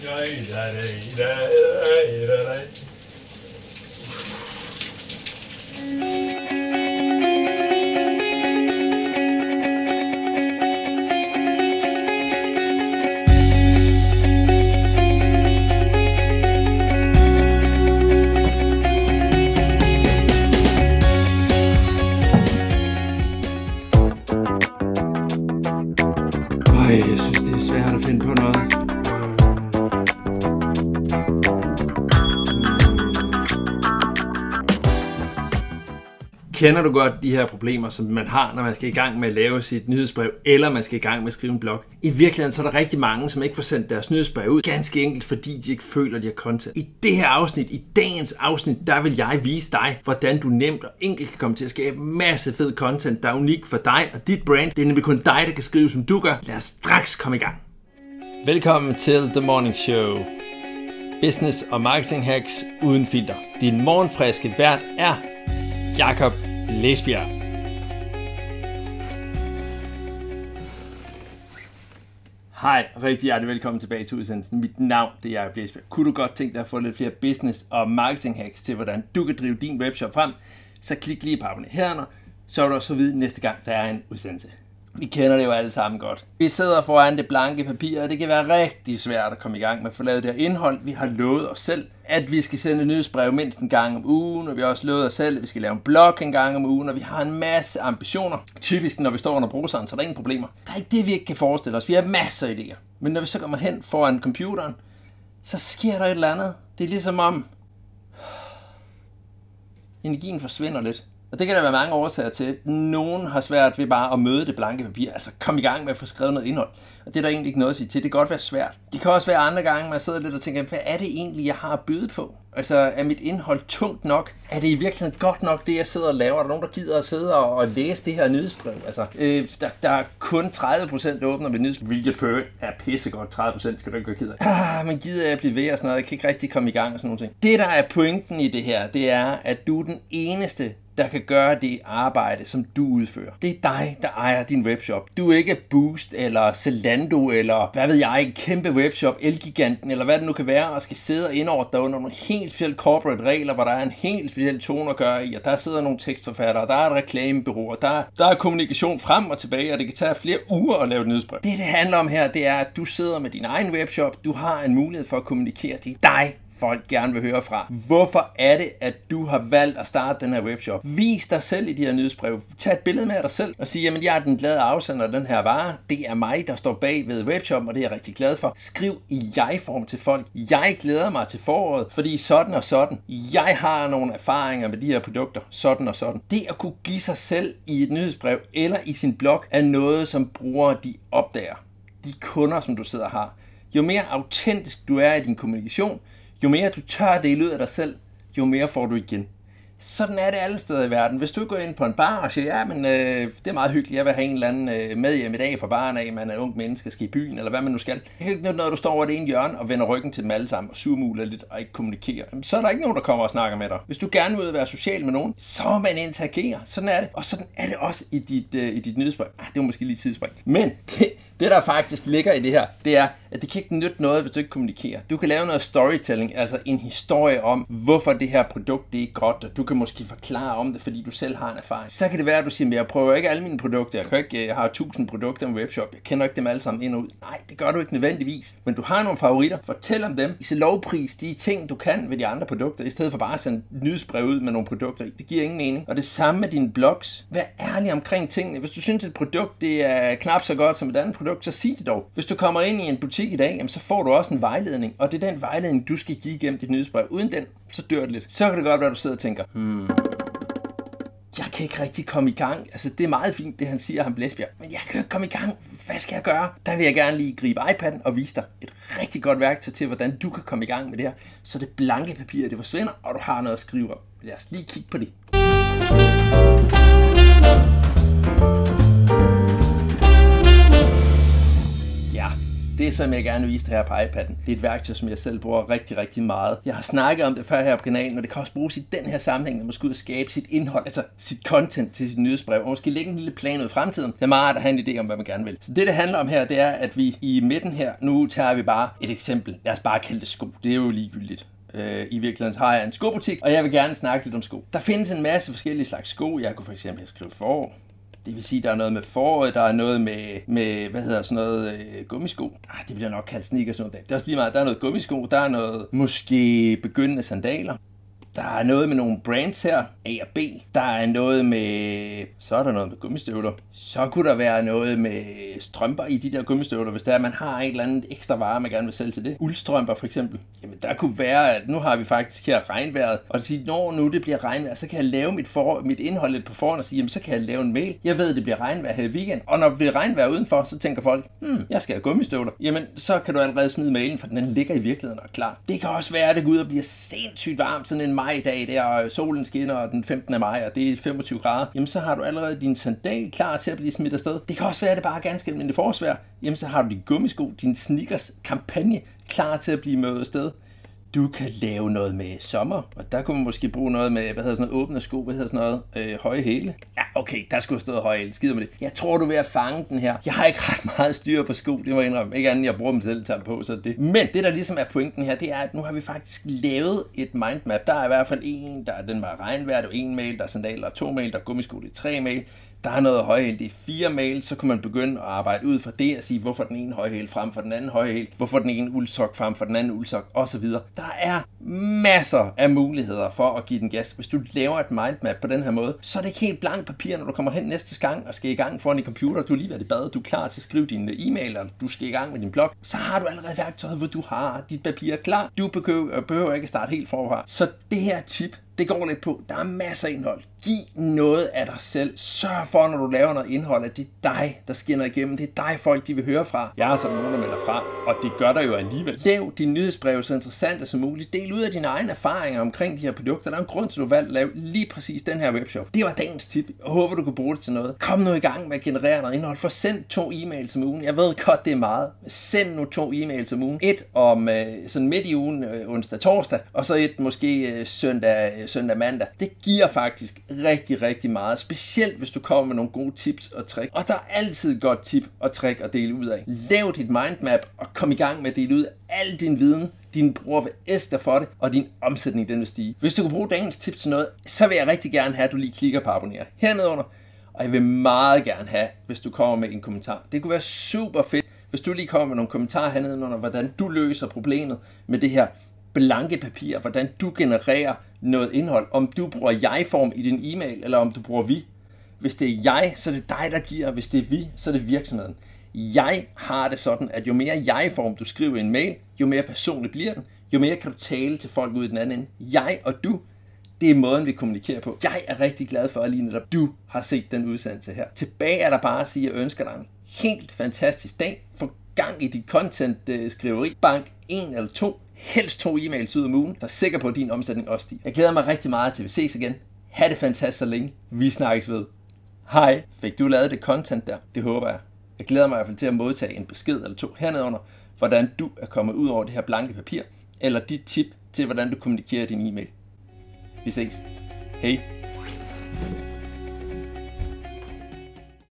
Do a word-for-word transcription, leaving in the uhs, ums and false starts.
Jeg synes, det er svært at finde på noget. Kender du godt de her problemer, som man har, når man skal i gang med at lave sit nyhedsbrev, eller man skal i gang med at skrive en blog? I virkeligheden så er der rigtig mange, som ikke får sendt deres nyhedsbrev ud, ganske enkelt fordi de ikke føler, de har content. I det her afsnit, i dagens afsnit, der vil jeg vise dig, hvordan du nemt og enkelt kan komme til at skabe masse fed content, der er unik for dig og dit brand. Det er nemlig kun dig, der kan skrive, som du gør. Lad os straks komme i gang. Velkommen til The Morning Show. Business og marketing hacks uden filter. Din morgenfriske vært er Jakob Lesbjerg. Hej, rigtig hjertelig velkommen tilbage til udsendelsen. Mit navn det er Jakob Lesbjerg. Kunne du godt tænke dig at få lidt flere business og marketing hacks til, hvordan du kan drive din webshop frem, så klik lige på abonner her, så vil du også få at vide næste gang, der er en udsendelse. Vi kender det jo alle sammen godt. Vi sidder foran det blanke papir, og det kan være rigtig svært at komme i gang med at få lavet det her indhold. Vi har lovet os selv, at vi skal sende nyhedsbrev mindst en gang om ugen, og vi har også lovet os selv, at vi skal lave en blog en gang om ugen, og vi har en masse ambitioner. Typisk, når vi står under bruseren, så er der ingen problemer. Der er ikke det, vi ikke kan forestille os. Vi har masser af idéer. Men når vi så kommer hen foran computeren, så sker der et eller andet. Det er ligesom om energien forsvinder lidt. Og det kan der være mange årsager til. Nogen har svært ved bare at møde det blanke papir. Altså kom i gang med at få skrevet noget indhold. Og det er der egentlig ikke noget at sige til. Det kan godt være svært. Det kan også være andre gange, man sidder lidt og tænker, hvad er det egentlig, jeg har at byde på? Altså er mit indhold tungt nok? Er det i virkeligheden godt nok, det jeg sidder og laver? Er der nogen, der gider at sidde og, og læse det her nyhedsbrev? Altså øh, der, der er kun tredive procent åbner ved nyhedsbrev, hvilket før er pissegodt. tredive procent skal du ikke være ked af. Ah, men gider jeg blive ved og sådan noget? Jeg kan ikke rigtig komme i gang og sådan nogle ting. Det der er pointen i det her, det er, at du er den eneste, der kan gøre det arbejde, som du udfører. Det er dig, der ejer din webshop. Du er ikke Boost, eller Zalando, eller hvad ved jeg, en kæmpe webshop, Elgiganten, eller hvad det nu kan være, og skal sidde og indordne under nogle helt specielle corporate regler, hvor der er en helt speciel tone at gøre i, og der sidder nogle tekstforfattere, der er et reklamebureau, der, der er kommunikation frem og tilbage, og det kan tage flere uger at lave et nyhedsbrev. Det, det handler om her, det er, at du sidder med din egen webshop, du har en mulighed for at kommunikere. Det er dig, folk gerne vil høre fra. Hvorfor er det, at du har valgt at starte den her webshop? Vis dig selv i de her nyhedsbrev. Tag et billede med dig selv og sig, jamen jeg er den glade afsender af den her vare. Det er mig, der står bag ved webshoppen, og det er jeg rigtig glad for. Skriv i jeg-form til folk. Jeg glæder mig til foråret, fordi sådan og sådan. Jeg har nogle erfaringer med de her produkter. Sådan og sådan. Det at kunne give sig selv i et nyhedsbrev eller i sin blog er noget, som brugere de opdager. De kunder, som du sidder og har. Jo mere autentisk du er i din kommunikation, jo mere du tør dele ud af dig selv, jo mere får du igen. Sådan er det alle steder i verden. Hvis du går ind på en bar og siger, ja, men øh, det er meget hyggeligt, jeg vil have en eller anden øh, med hjem i dag fra baren af, man er ung menneske, skal i byen, eller hvad man nu skal. Det er ikke noget, når du står over det ene hjørne og vender ryggen til dem alle sammen og surmuler lidt og ikke kommunikerer. Så er der ikke nogen, der kommer og snakker med dig. Hvis du gerne vil være social med nogen, så må man interagere. Sådan er det. Og sådan er det også i dit, øh, i dit nyhedsbrev. Ah, det var måske lige tidsspring. Men det, det, der faktisk ligger i det her, det er, at det kan ikke nytte noget, hvis du ikke kommunikerer. Du kan lave noget storytelling, altså en historie om, hvorfor det her produkt det er godt, og du kan måske forklare om det, fordi du selv har en erfaring. Så kan det være, at du siger, at jeg prøver ikke alle mine produkter. Jeg, kan ikke, jeg har tusind produkter om webshop. Jeg kender ikke dem alle sammen ind og ud. Nej, det gør du ikke nødvendigvis. Men du har nogle favoritter. Fortæl om dem. Vise lovpris de ting, du kan ved de andre produkter, i stedet for bare at sende nyhedsbrev ud med nogle produkter i. Det giver ingen mening. Og det samme med dine blogs. Vær ærlig omkring tingene. Hvis du synes, et produkt det er knap så godt som et andet produkt, så sig det dog. Hvis du kommer ind i en butik i dag, jamen, så får du også en vejledning. Og det er den vejledning, du skal give igennem dit nyhedsbrev. Uden den, så dør det lidt. Så kan det godt være, at du sidder og tænker, hmm, jeg kan ikke rigtig komme i gang. Altså, det er meget fint, det han siger, han Lesbjerg. Men jeg kan ikke komme i gang. Hvad skal jeg gøre? Der vil jeg gerne lige gribe iPad'en og vise dig et rigtig godt værktøj til, hvordan du kan komme i gang med det her. Så det blanke papir, det forsvinder, og du har noget at skrive om. Lad os lige kigge på det. Ja, Det, som jeg gerne viste her på iPad'en, det er et værktøj, som jeg selv bruger rigtig, rigtig meget. Jeg har snakket om det før her på kanalen, og det kan også bruges i den her sammenhæng, når man skal ud og skabe sit indhold, altså sit content til sit nyhedsbrev, og måske lægge en lille plan ud i fremtiden. Det er meget at have en idé om, hvad man gerne vil. Så det, det handler om her, det er, at vi i midten her, nu tager vi bare et eksempel. Lad os bare kalde det sko. Det er jo ligegyldigt. I virkeligheden har jeg en skobutik, og jeg vil gerne snakke lidt om sko. Der findes en masse forskellige slags sko. Jeg kunne for eksempel skrive forår. Det vil sige, der er noget med foråret, der er noget med, med hvad hedder sådan noget, øh, gummisko. Ah, det bliver nok kaldt sneakers nogle dage. Det er også lige meget, der er noget gummisko, der er noget måske begyndende sandaler. Der er noget med nogle brands her, A og B. Der er noget med, så er der noget med gummistøvler. Så kunne der være noget med strømper i de der gummistøvler, hvis der er, man har en eller anden ekstra vare, man gerne vil sælge til det. Uldstrømper for eksempel. Jamen der kunne være, at nu har vi faktisk her regnvejret, og det siger, når nu det bliver regnvejr, så kan jeg lave mit, for, mit indhold lidt på forhånd og sige, jamen så kan jeg lave en mail. Jeg ved, at det bliver regnvejr her i weekend, og når det bliver regnvejr udenfor, så tænker folk, hmm, jeg skal have gummistøvler. Jamen så kan du allerede smide mailen, for den ligger i virkeligheden og er klar. Det kan også være, at det går ud og bliver sindssygt varmt, sådan en i dag der, og solen skinner den femtende maj, og det er femogtyve grader, jamen så har du allerede din sandal klar til at blive smidt afsted. Det kan også være, at det bare er ganske almindeligt forårsvejr. Jamen så har du din gummisko, din sneakers kampagne klar til at blive mødt afsted. Du kan lave noget med sommer, og der kunne man måske bruge noget med, hvad hedder sådan noget, åbne sko, hvad hedder sådan noget, øh, høje hæle. Ja, okay, der skulle have stået høje hæle, skider med det. Jeg tror, du er ved at fange den her. Jeg har ikke ret meget styr på sko, det må jeg indrømme. Ikke andet, jeg bruger dem selv til at på, så det. Men det, der ligesom er pointen her, det er, at nu har vi faktisk lavet et mindmap. Der er i hvert fald en, der er den var regnvejr, det er en mail, der er sandaler, to mail, der er gummisko, det er tre mail. Der er noget højhæl, det er fire mail, så kan man begynde at arbejde ud fra det og sige, hvorfor den ene højhæl frem for den anden højhæl, hvorfor den ene uldsok frem for den anden uldsok osv. Der er masser af muligheder for at give den gas. Hvis du laver et mindmap på den her måde, så er det ikke helt blankt papir, når du kommer hen næste gang og skal i gang foran din computer. Du er lige været i bad, du er klar til at skrive dine e-mail, eller du skal i gang med din blog. Så har du allerede værktøjet, hvor du har dit papir klar. Du behøver, behøver ikke at starte helt forfra. Så det her tip, det går lidt på. Der er masser af indhold. Giv noget af dig selv. Sørg for, når du laver noget indhold, at det er dig, der skinner igennem. Det er dig, folk de vil høre fra. Jeg har sådan nogen, der melder fra, og det gør der jo alligevel. Lav dine nyhedsbreve så interessante som muligt. Del ud af dine egne erfaringer omkring de her produkter. Der er en grund til, at du valgte at lave lige præcis den her webshop. Det var dagens tip. Jeg håber, du kan bruge det til noget. Kom nu i gang med at generere noget indhold. Få sendt to e-mails om ugen. Jeg ved godt, det er meget. Send nu to e-mails om ugen. Et om øh, sådan midt i ugen, øh, onsdag, torsdag, og så et måske øh, søndag, øh, søndag, mandag. Det giver faktisk rigtig, rigtig meget. Specielt hvis du kommer med nogle gode tips og trick. Og der er altid et godt tip og trick at dele ud af. Lav dit mindmap og kom i gang med at dele ud af al din viden. Dine brugere vil elske dig for det, og din omsætning den vil stige. Hvis du kan bruge dagens tips til noget, så vil jeg rigtig gerne have, at du lige klikker på abonner hernede under. Og jeg vil meget gerne have, hvis du kommer med en kommentar. Det kunne være super fedt, hvis du lige kommer med nogle kommentarer hernede under, hvordan du løser problemet med det her blanke papir, hvordan du genererer noget indhold, om du bruger jeg-form i din e-mail, eller om du bruger vi. Hvis det er jeg, så er det dig, der giver, hvis det er vi, så er det virksomheden. Jeg har det sådan, at jo mere jeg-form du skriver i en mail, jo mere personligt bliver den, jo mere kan du tale til folk ud i den anden ende. Jeg og du, det er måden, vi kommunikerer på. Jeg er rigtig glad for, at lige netop du har set den udsendelse her. Tilbage er der bare at sige, at jeg ønsker dig en helt fantastisk dag. Få gang i dit content-skriveri. Bank en eller to, helst to e-mails ud om ugen, der er sikker på, at din omsætning også stiger. Jeg glæder mig rigtig meget til, at vi ses igen. Ha' det fantastisk så længe. Vi snakkes ved. Hej. Fik du lavet det content der? Det håber jeg. Jeg glæder mig i hvert fald til at modtage en besked eller to hernede under, hvordan du er kommet ud over det her blanke papir, eller dit tip til, hvordan du kommunikerer din e-mail. Vi ses. Hej.